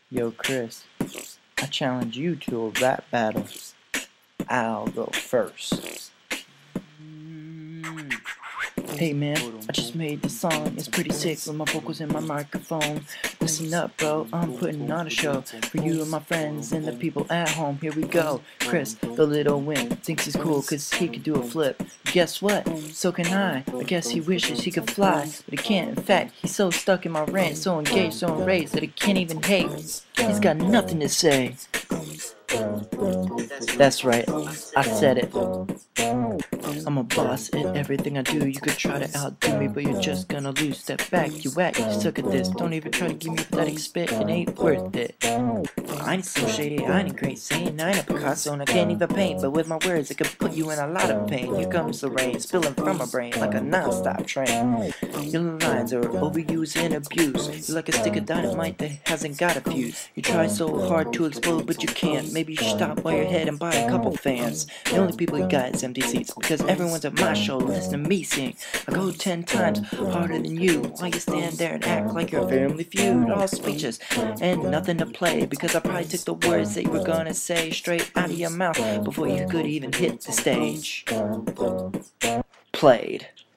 Yo, Chris, I challenge you to a rap battle. I'll go first. Hey man, I just made this song, it's pretty sick with my vocals and my microphone. Listen up bro, I'm putting on a show for you and my friends and the people at home. Here we go. Chris, the little wimp, thinks he's cool cause he can do a flip. Guess what? So can I guess he wishes he could fly, but he can't. In fact, he's so stuck in my rant, so engaged, so enraged that he can't even hate. He's got nothing to say. That's right, I said it. I'm a boss at everything I do. You could try to outdo me, but you're just gonna lose. Step back, you whack, you suck at this. Don't even try to give me pathetic spit, it ain't worth it. I ain't so shady, I ain't great saying. I ain't a Picasso and I can't even paint, but with my words I can put you in a lot of pain. Here comes the rain, spilling from my brain like a non-stop train. Your lines are overused and abused. You're like a stick of dynamite that hasn't got a fuse. You try so hard to explode, but you can't. Maybe you should stop while you're ahead and buy a couple fans. The only people you got is empty seats, because everyone's at my show, listen to me sing. I go 10 times harder than you. Why you stand there and act like you're Family Feud? All speeches and nothing to play, because I probably took the words that you were gonna say straight out of your mouth before you could even hit the stage. Played.